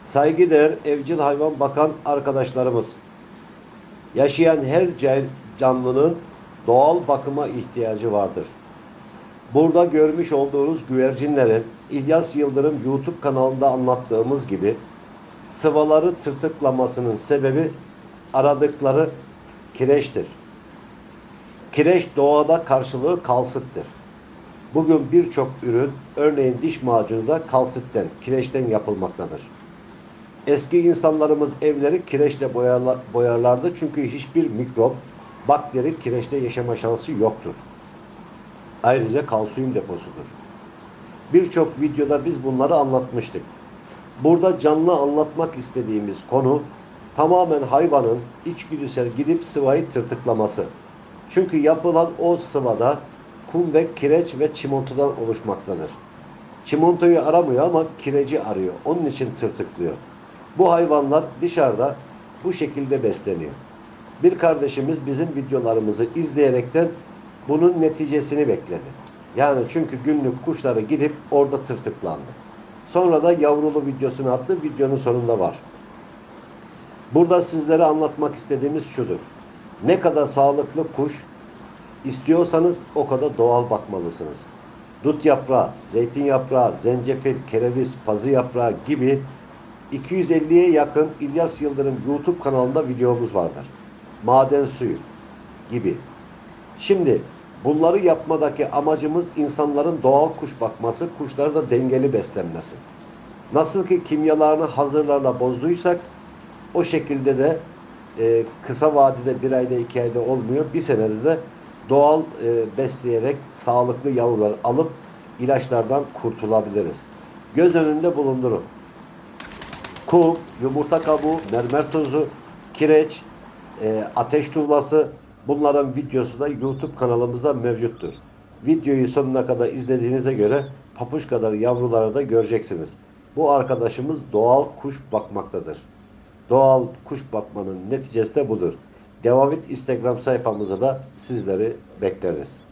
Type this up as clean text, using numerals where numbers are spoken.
Saygıdeğer evcil hayvan bakan arkadaşlarımız, yaşayan her canlının doğal bakıma ihtiyacı vardır. Burada görmüş olduğunuz güvercinlerin İlyas Yıldırım YouTube kanalında anlattığımız gibi sıvaları tırtıklamasının sebebi aradıkları kireçtir. Kireç doğada karşılığı kalsittir. Bugün birçok ürün, örneğin diş macunu da kalsitten, kireçten yapılmaktadır. Eski insanlarımız evleri kireçle boyarlardı çünkü hiçbir mikrop, bakteri kireçte yaşama şansı yoktur. Ayrıca kalsiyum deposudur. Birçok videoda biz bunları anlatmıştık. Burada canlı anlatmak istediğimiz konu tamamen hayvanın içgüdüsel gidip sıvayı tırtıklaması. Çünkü yapılan o sıvada kum ve kireç ve çimentodan oluşmaktadır. Çimentoyu aramıyor ama kireci arıyor. Onun için tırtıklıyor. Bu hayvanlar dışarıda bu şekilde besleniyor. Bir kardeşimiz bizim videolarımızı izleyerekten bunun neticesini bekledi. Yani çünkü günlük kuşları gidip orada tırtıklandı. Sonra da yavrulu videosunu attı. Videonun sonunda var. Burada sizlere anlatmak istediğimiz şudur. Ne kadar sağlıklı kuş istiyorsanız o kadar doğal bakmalısınız. Dut yaprağı, zeytin yaprağı, zencefil, kereviz, pazı yaprağı gibi 250'ye yakın İlyas Yıldırım YouTube kanalında videomuz vardır. Maden suyu gibi. Şimdi bunları yapmadaki amacımız insanların doğal kuş bakması, kuşları da dengeli beslenmesi. Nasıl ki kimyalarını hazırlarla bozduysak o şekilde de kısa vadede 1 ayda 2 ayda olmuyor. Bir senede de doğal besleyerek sağlıklı yavrular alıp ilaçlardan kurtulabiliriz. Göz önünde bulundurun. Kum, yumurta kabuğu, mermer tozu, kireç, ateş tuğlası, bunların videosu da YouTube kanalımızda mevcuttur. Videoyu sonuna kadar izlediğinize göre papuç kadar yavruları da göreceksiniz. Bu arkadaşımız doğal kuş bakmaktadır. Doğal kuş bakmanın neticesi de budur. Devamit Instagram sayfamıza da sizleri bekleriz.